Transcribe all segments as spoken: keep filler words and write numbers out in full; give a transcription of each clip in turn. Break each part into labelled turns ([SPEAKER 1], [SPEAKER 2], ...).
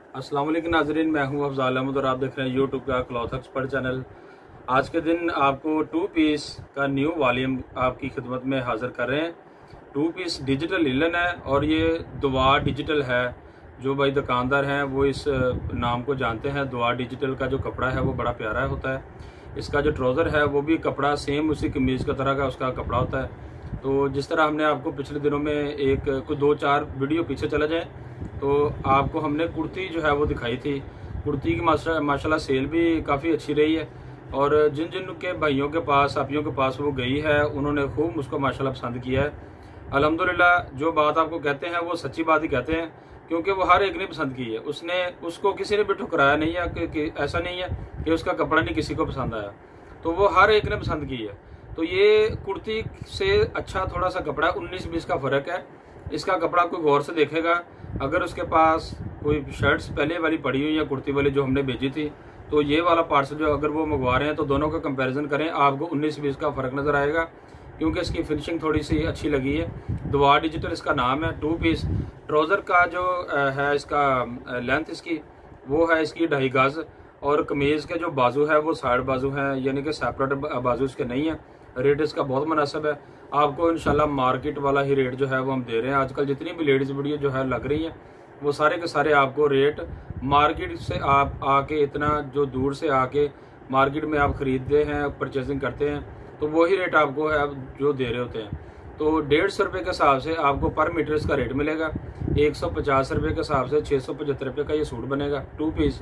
[SPEAKER 1] अस्सलाम वालेकुम नाज़रीन, मैं हूं अफजाल अहमद और आप देख रहे हैं यूट्यूब का क्लॉथ एक्सपर्ट चैनल। आज के दिन आपको टू पीस का न्यू वॉल्यूम आपकी खिदमत में हाजिर कर रहे हैं। टू पीस डिजिटल लिलन है और ये दुआ डिजिटल है। जो भाई दुकानदार हैं वो इस नाम को जानते हैं। दुआ डिजिटल का जो कपड़ा है वो बड़ा प्यारा होता है। इसका जो ट्राउज़र है वो भी कपड़ा सेम उसी कमीज़ का तरह का उसका कपड़ा होता है। तो जिस तरह हमने आपको पिछले दिनों में एक कुछ दो चार वीडियो पीछे चला जाए तो आपको हमने कुर्ती जो है वो दिखाई थी। कुर्ती की माशा माशाल्लाह सेल भी काफ़ी अच्छी रही है और जिन जिन के भाइयों के पास साथियों के पास वो गई है उन्होंने खूब उसको माशाल्लाह पसंद किया है। अल्हम्दुलिल्लाह जो बात आपको कहते हैं वो सच्ची बात ही कहते हैं, क्योंकि वो हर एक ने पसंद की है। उसने उसको किसी ने भी ठुकराया नहीं है कि, कि ऐसा नहीं है कि उसका कपड़ा नहीं किसी को पसंद आया, तो वो हर एक ने पसंद की है। तो ये कुर्ती से अच्छा थोड़ा सा कपड़ा उन्नीस बीस का फ़र्क है। इसका कपड़ा कोई गौर से देखेगा, अगर उसके पास कोई शर्ट्स पहले वाली पड़ी हुई या कुर्ती वाली जो हमने भेजी थी, तो ये वाला पार्सल जो अगर वो मंगवा रहे हैं तो दोनों का कंपैरिजन करें, आपको उन्नीस बीस का फ़र्क नज़र आएगा, क्योंकि इसकी फिनिशिंग थोड़ी सी अच्छी लगी है। दुआ डिजिटल इसका नाम है। टू पीस ट्राउज़र का जो है इसका लेंथ इसकी वो है इसकी ढाई गज और कमीज़ के जो बाजू है वो साइड बाजू हैं, यानी कि सेपरेट बाजू इसके नहीं है। रेट इसका बहुत मुनासिब है। आपको इंशाल्लाह मार्केट वाला ही रेट जो है वो हम दे रहे हैं। आजकल जितनी भी लेडीज़ वीडियो जो है लग रही हैं वो सारे के सारे आपको रेट मार्केट से आप आके इतना जो दूर से आके मार्केट में आप ख़रीदते हैं परचेजिंग करते हैं तो वही रेट आपको है जो दे रहे होते हैं। तो डेढ़ सौ रुपये के हिसाब से आपको पर मीटर इसका रेट मिलेगा। एक सौ पचास रुपये के हिसाब से छः सौ पचहत्तर रुपये का ये सूट बनेगा टू पीस।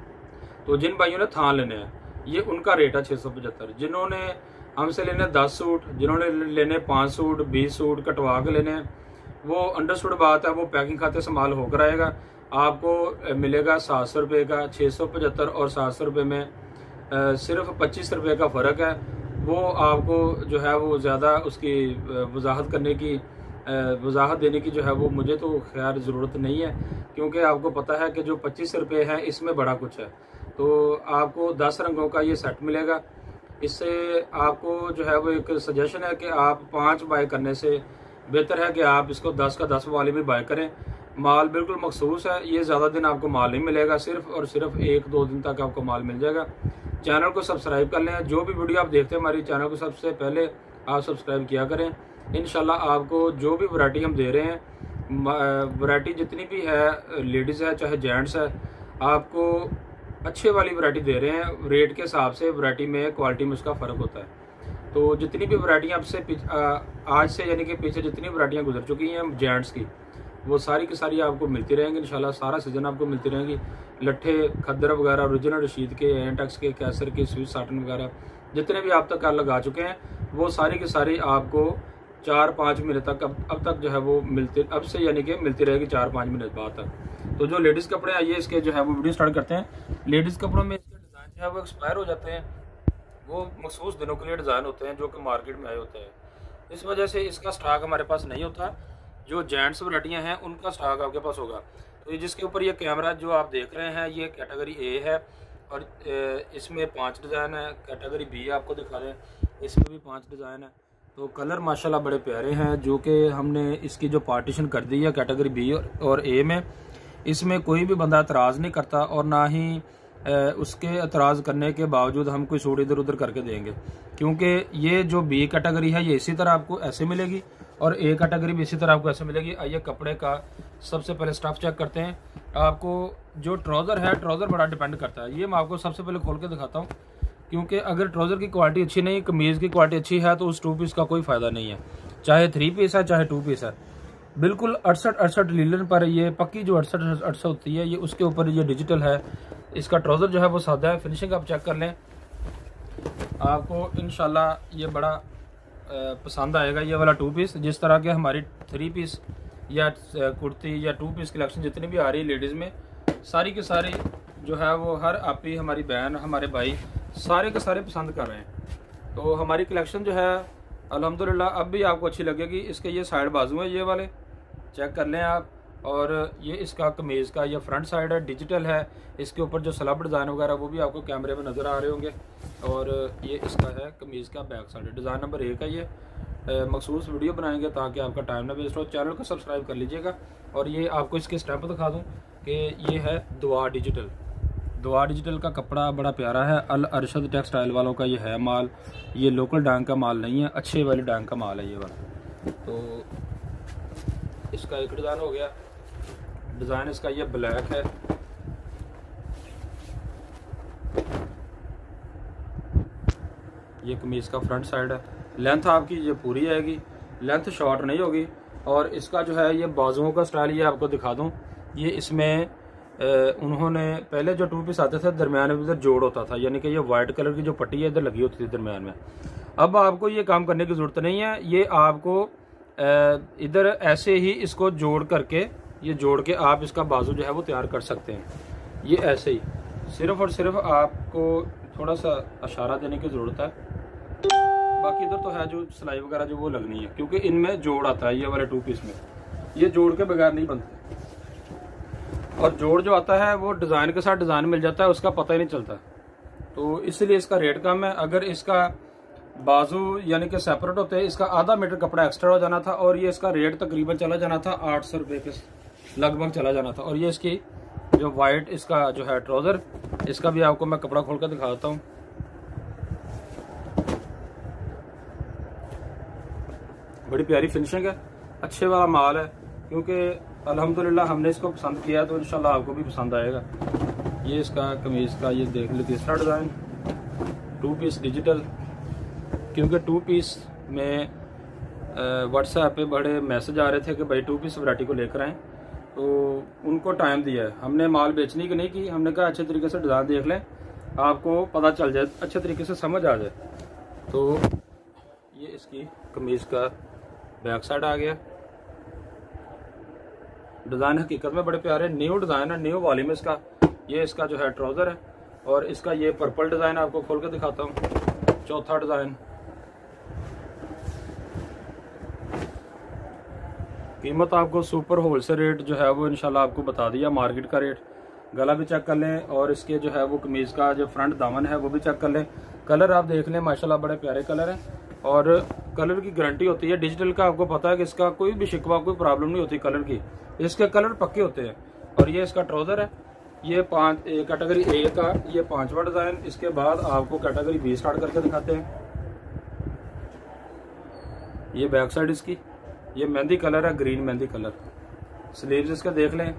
[SPEAKER 1] तो जिन भाइयों ने थान लेने हैं ये उनका रेट है छः सौ पचहत्तर। जिन्होंने हमसे लेने दस सूट, जिन्होंने लेने पाँच सूट बीस सूट कटवा के लेने हैं, वो अंडरस्टूड बात है, वो पैकिंग खाते से माल होकर आएगा। आपको मिलेगा सात सौ रुपये का। छः सौ पचहत्तर और सात सौ रुपये में आ, सिर्फ पच्चीस रुपये का फ़र्क है। वो आपको जो है वो ज़्यादा उसकी वजाहत करने की वजाहत देने की जो है वो मुझे तो खैर ज़रूरत नहीं है, क्योंकि आपको पता है कि जो पच्चीस रुपये है इसमें बड़ा कुछ है। तो आपको दस रंगों का ये सेट मिलेगा। इससे आपको जो है वो एक सजेशन है कि आप पाँच बाय करने से बेहतर है कि आप इसको दस का दस वाले में बाय करें। माल बिल्कुल मखसूस है, ये ज़्यादा दिन आपको माल नहीं मिलेगा, सिर्फ और सिर्फ एक दो दिन तक आपको माल मिल जाएगा। चैनल को सब्सक्राइब कर लें। जो भी वीडियो आप देखते हैं हमारी चैनल को सबसे पहले आप सब्सक्राइब किया करें। इंशाल्लाह आपको जो भी वैरायटी हम दे रहे हैं, वैरायटी जितनी भी है लेडीज़ है चाहे जेंट्स है, आपको अच्छे वाली वैरायटी दे रहे हैं। रेट के हिसाब से वैरायटी में क्वालिटी में उसका फ़र्क होता है। तो जितनी भी वैरायटियाँ आपसे आज से यानी कि पीछे जितनी वैरायटियाँ गुजर चुकी हैं जेंट्स की, वो सारी की सारी आपको मिलती रहेंगी इंशाल्लाह। सारा सीज़न आपको मिलती रहेंगी। लट्ठे खद्दर वगैरह ओरिजिनल रशीद के, एंटेक्स के, कैसर के, स्विच साटन वगैरह जितने भी आप तक लगा चुके हैं वो सारी की सारी आपको चार पाँच महीने तक अब अब तक जो है वो मिलते अब से यानी कि मिलती रहेगी चार पाँच महीने बाद तक। तो जो लेडीज़ कपड़े आइए इसके जो है वो वीडियो स्टार्ट करते हैं। लेडीज़ कपड़ों में इसके डिज़ाइन जो है वो एक्सपायर हो जाते हैं। वो मखसूस दिनों के लिए डिज़ाइन होते हैं जो कि मार्केट में आए होते हैं। इस वजह से इसका स्टॉक हमारे पास नहीं होता। जो जेंट्स वैरायटियाँ हैं उनका स्टॉक आपके पास होगा। तो जिसके ऊपर ये कैमरा जो आप देख रहे हैं ये कैटेगरी ए है और इसमें पांच डिज़ाइन है। कैटेगरी बी आपको दिखा रहे हैं, इसमें भी पांच डिज़ाइन है। तो कलर माशाल्लाह बड़े प्यारे हैं जो कि हमने इसकी जो पार्टीशन कर दी है कैटेगरी बी और ए में। इसमें कोई भी बंदा एतराज़ नहीं करता और ना ही उसके एतराज़ करने के बावजूद हम कोई सूट इधर उधर करके देंगे, क्योंकि ये जो बी कैटेगरी है ये इसी तरह आपको ऐसे मिलेगी और ए कैटेगरी भी इसी तरह आपको ऐसे मिलेगी। आइए कपड़े का सबसे पहले स्टफ चेक करते हैं। आपको जो ट्राउज़र है, ट्राउज़र बड़ा डिपेंड करता है। ये मैं आपको सबसे पहले खोल के दिखाता हूँ, क्योंकि अगर ट्राउज़र की क्वालिटी अच्छी नहीं, कमीज़ की क्वालिटी अच्छी है तो उस टू पीस का कोई फ़ायदा नहीं है, चाहे थ्री पीस है चाहे टू पीस है। बिल्कुल अड़सठ अड़सठ लीलन पर ये पक्की जो अड़सठ अड़सठ होती है ये उसके ऊपर ये डिजिटल है। इसका ट्राउज़र जो है वो सादा है। फिनिशिंग आप चेक कर लें, आपको इंशाल्लाह ये बड़ा पसंद आएगा ये वाला टू पीस। जिस तरह के हमारी थ्री पीस या कुर्ती या टू पीस कलेक्शन जितनी भी आ रही है लेडीज़ में, सारी के सारी जो है वो हर आपी हमारी बहन हमारे भाई सारे के सारे पसंद कर रहे हैं। तो हमारी कलेक्शन जो है अल्हम्दुलिल्लाह अब भी आपको अच्छी लगेगी। इसके ये साइड बाजू है, ये वाले चेक कर लें आप। और ये इसका कमीज़ का ये फ्रंट साइड है, डिजिटल है। इसके ऊपर जो स्लब डिज़ाइन वगैरह वो भी आपको कैमरे में नज़र आ रहे होंगे। और ये इसका है कमीज़ का बैक साइड, डिज़ाइन नंबर एक है। ये मखसूस वीडियो बनाएंगे ताकि आपका टाइम ना वेस्ट हो। चैनल को सब्सक्राइब कर लीजिएगा। और ये आपको इसके स्टेप दिखा दूँ, कि ये है दुआ डिजिटल। दुआ डिजिटल का कपड़ा बड़ा प्यारा है। अल अरशद टेक्सटाइल वालों का ये है माल। ये लोकल डांग का माल नहीं है, अच्छे वाली डांग का माल है ये वाला। तो इसका एक डिज़ाइन हो गया। डिज़ाइन इसका ये ब्लैक है। ये कमीज़ का फ्रंट साइड है। लेंथ आपकी ये पूरी आएगी, लेंथ शॉर्ट नहीं होगी। और इसका जो है ये बाजुओं का स्टाइल ये आपको दिखा दूं। ये इसमें उन्होंने पहले जो टू पीस आते थे दरमियान में इधर जोड़ होता था, यानी कि ये वाइट कलर की जो पट्टी है इधर लगी होती थी दरमियान में। अब आपको ये काम करने की ज़रूरत नहीं है। ये आपको इधर ऐसे ही इसको जोड़ करके, ये जोड़ के आप इसका बाजू जो है वो तैयार कर सकते हैं। ये ऐसे ही सिर्फ और सिर्फ आपको थोड़ा सा इशारा देने की ज़रूरत है। बाकी इधर तो है जो सिलाई वगैरह जो वो लगनी है, क्योंकि इनमें जोड़ आता है। ये वाले टू पीस में ये जोड़ के बगैर नहीं बनते। और जोड़ जो आता है वो डिज़ाइन के साथ डिज़ाइन मिल जाता है, उसका पता ही नहीं चलता। तो इसलिए इसका रेट कम है। अगर इसका बाजू यानी कि सेपरेट होते हैं, इसका आधा मीटर कपड़ा एक्स्ट्रा हो जाना था और ये इसका रेट तकरीबन चला जाना था आठ सौ रुपये के लगभग चला जाना था। और ये इसकी जो वाइट इसका जो है ट्राउज़र, इसका भी आपको मैं कपड़ा खोल कर दिखा देता हूँ। बड़ी प्यारी फिनिशिंग है, अच्छे वाला माल है। क्योंकि अल्हम्दुलिल्लाह हमने इसको पसंद किया तो इंशाल्लाह आपको भी पसंद आएगा। ये इसका कमीज़ का ये देख लो तीसरा डिज़ाइन, टू पीस डिजिटल। क्योंकि टू पीस में व्हाट्सएप पे बड़े मैसेज आ रहे थे कि भाई टू पीस वैरायटी को लेकर आएँ, तो उनको टाइम दिया है हमने। माल बेचने की नहीं की, हमने कहा अच्छे तरीके से डिज़ाइन देख लें, आपको पता चल जाए, अच्छे तरीके से समझ आ जाए। तो ये इसकी कमीज़ का बैक साइड आ गया। डिज़ाइन हकीकत में बड़े प्यारे न्यू डिज़ाइन है, न्यू वॉल्यूम में इसका। ये इसका जो है ट्राउज़र है और इसका ये पर्पल डिज़ाइन आपको खोल के दिखाता हूँ। चौथा डिज़ाइन, कीमत आपको सुपर होलसेल रेट जो है वो इंशाल्लाह आपको बता दिया, मार्केट का रेट। गला भी चेक कर लें और इसके जो है वो कमीज़ का जो फ्रंट दामन है वो भी चेक कर लें। कलर आप देख लें, माशाल्लाह बड़े प्यारे कलर हैं और कलर की गारंटी होती है। डिजिटल का आपको पता है कि इसका कोई भी शिकवा, कोई प्रॉब्लम नहीं होती कलर की, इसके कलर पक्के होते हैं। और ये इसका ट्राउज़र है, ये पाँच कैटेगरी ए का ये पांचवा डिज़ाइन। इसके बाद आपको कैटेगरी बी स्टार्ट करके दिखाते हैं। ये बैक साइड इसकी, ये मेहंदी कलर है, ग्रीन मेहंदी कलर। स्लीव्स इसके देख लें,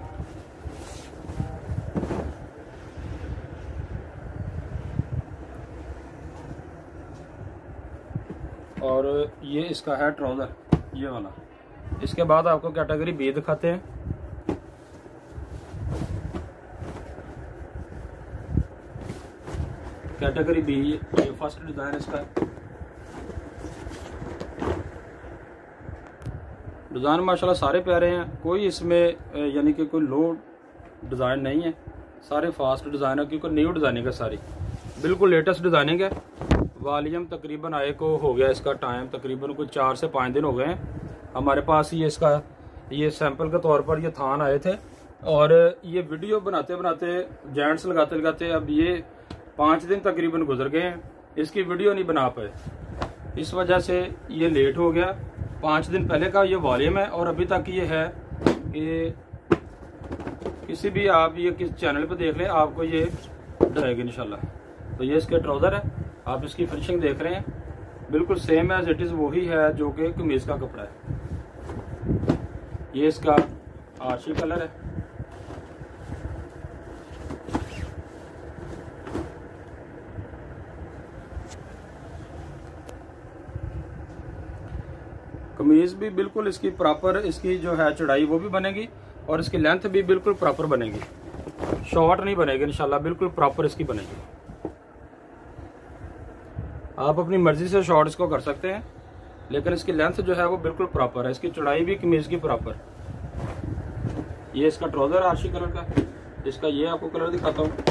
[SPEAKER 1] और ये इसका है ट्राउज़र ये वाला। इसके बाद आपको कैटेगरी बी दिखाते हैं। कैटेगरी बी ये फर्स्ट डिज़ाइन इसका। डिज़ाइन माशाल्लाह सारे प्यारे हैं, कोई इसमें यानी कि कोई लो डिज़ाइन नहीं है, सारे फास्ट डिज़ाइन है। क्योंकि न्यू डिज़ाइनिंग है सारी, बिल्कुल लेटेस्ट डिज़ाइनिंग है। वॉल्यूम तकरीबन आए को हो गया इसका टाइम, तकरीबन कोई चार से पाँच दिन हो गए हैं हमारे पास। ये इसका ये सैंपल के तौर पर ये थान आए थे और ये वीडियो बनाते बनाते जॉइंट्स लगाते लगाते अब ये पाँच दिन तकरीबन गुजर गए हैं, इसकी वीडियो नहीं बना पाए। इस वजह से ये लेट हो गया। पाँच दिन पहले का ये वॉल्यूम है और अभी तक ये है कि किसी भी आप ये किस चैनल पे देख लें आपको ये रहेगी इंशाल्लाह। तो ये इसके ट्राउज़र है, आप इसकी फिनिशिंग देख रहे हैं, बिल्कुल सेम एज इट इज़ वही है जो कि कमीज़ का कपड़ा है। ये इसका आर्ची कलर है। कमीज़ भी बिल्कुल इसकी प्रॉपर, इसकी जो है चौड़ाई वो भी बनेगी और इसकी लेंथ भी बिल्कुल प्रॉपर बनेगी, शॉर्ट नहीं बनेगी इंशाल्लाह, बिल्कुल प्रॉपर इसकी बनेगी। आप अपनी मर्जी से शॉर्ट इसको कर सकते हैं, लेकिन इसकी लेंथ जो है वो बिल्कुल प्रॉपर है, इसकी चौड़ाई भी कमीज की प्रॉपर। ये इसका ट्राउजर आर्शी कलर का, इसका ये आपको कलर दिखाता हूँ।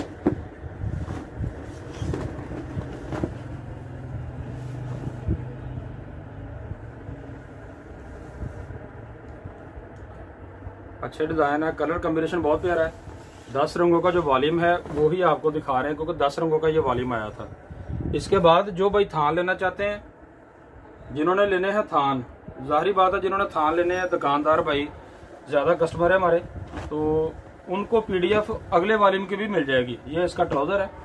[SPEAKER 1] अच्छे डिजाइन है, कलर कॉम्बिनेशन बहुत प्यारा है। दस रंगों का जो वॉल्यूम है वो ही आपको दिखा रहे हैं, क्योंकि दस रंगों का ये वॉल्यूम आया था। इसके बाद जो भाई थान लेना चाहते हैं, जिन्होंने लेने हैं थान, जाहिर बात है जिन्होंने थान लेने हैं, दुकानदार भाई ज़्यादा कस्टमर है हमारे, तो उनको पीडीएफ अगले वॉल्यूम की भी मिल जाएगी। ये इसका ट्राउजर है।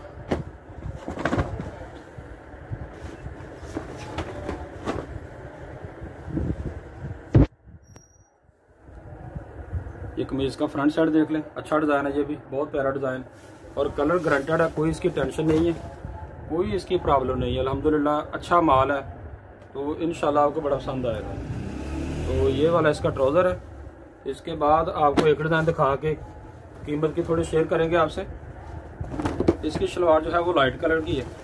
[SPEAKER 1] ये कमीज का फ्रंट साइड देख लें, अच्छा डिज़ाइन है, ये भी बहुत प्यारा डिज़ाइन और कलर ग्रांटेड है, कोई इसकी टेंशन नहीं है, कोई इसकी प्रॉब्लम नहीं है। अल्हम्दुलिल्लाह अच्छा माल है, तो इंशाल्लाह आपको बड़ा पसंद आएगा। तो ये वाला इसका ट्राउज़र है। इसके बाद आपको एक डिज़ाइन दिखा के कीमत की थोड़ी शेयर करेंगे आपसे। इसकी शलवार जो है वो लाइट कलर की है।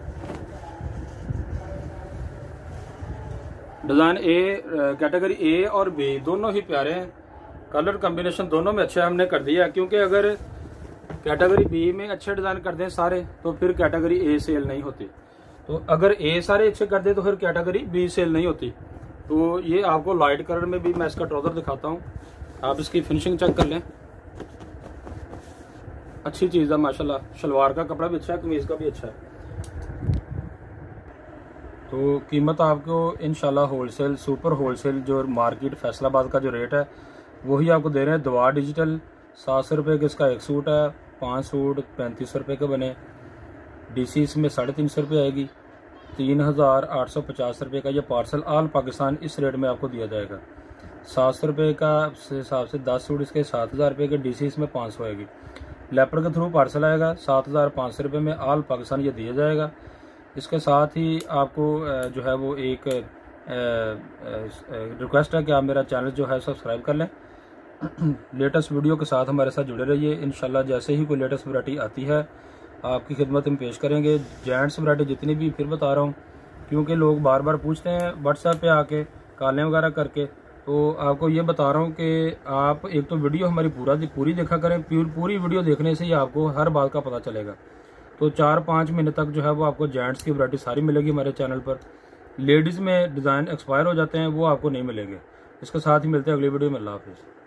[SPEAKER 1] डिज़ाइन ए कैटेगरी ए और बी दोनों ही प्यारे हैं, कलर कॉम्बिनेशन दोनों में अच्छा हमने कर दिया है, क्योंकि अगर कैटेगरी बी में अच्छे डिज़ाइन कर दें सारे तो फिर कैटेगरी ए सेल नहीं होती। तो अगर ए सारे अच्छे कर दे तो फिर कैटेगरी बी सेल नहीं होती। तो ये आपको लाइट कलर में भी मैं इसका ट्राउज़र दिखाता हूँ, आप इसकी फिनिशिंग चेक कर लें। अच्छी चीज़ है माशाल्लाह, शलवार का कपड़ा भी अच्छा है, कमीज़ का भी अच्छा है। तो कीमत आपको इंशाल्लाह होलसेल सुपर होलसेल जो मार्केट फैसलाबाद का जो रेट है वही आपको दे रहे हैं। दवा डिजिटल सात सौ रुपये का इसका एक सूट है, पाँच सूट पैंतीस सौ रुपये के बने। डीसी इसमें साढ़े तीन सौ रुपये आएगी। तीन हज़ार आठ सौ पचास रुपये का ये पार्सल ऑल पाकिस्तान इस रेट में आपको दिया जाएगा। सात सौ रुपये का हिसाब से दस सूट इसके सात हज़ार रुपये के, डीसी इसमें पाँच सौ आएगी। लेपर के थ्रू पार्सल आएगा, सात हज़ार पाँच सौ रुपये में ऑल पाकिस्तान ये दिया जाएगा। इसके साथ ही आपको जो है वो एक रिक्वेस्ट है कि आप मेरा चैनल जो है सब्सक्राइब कर लें। लेटेस्ट वीडियो के साथ हमारे साथ जुड़े रहिए। इंशाल्लाह जैसे ही कोई लेटेस्ट वैरायटी आती है आपकी खिदमत में पेश करेंगे। जेंट्स वैरायटी जितनी भी फिर बता रहा हूँ, क्योंकि लोग बार बार पूछते हैं व्हाट्सएप पे आके कॉलें वगैरह करके, तो आपको ये बता रहा हूँ कि आप एक तो वीडियो हमारी पूरा पूरी देखा करें। पूरी वीडियो देखने से ही आपको हर बात का पता चलेगा। तो चार पाँच महीने तक जो है वो आपको जेंट्स की वैरायटी सारी मिलेगी हमारे चैनल पर। लेडीज़ में डिज़ाइन एक्सपायर हो जाते हैं, वो आपको नहीं मिलेंगे। इसके साथ ही मिलते हैं अगली वीडियो में। अल्लाह हाफिज़।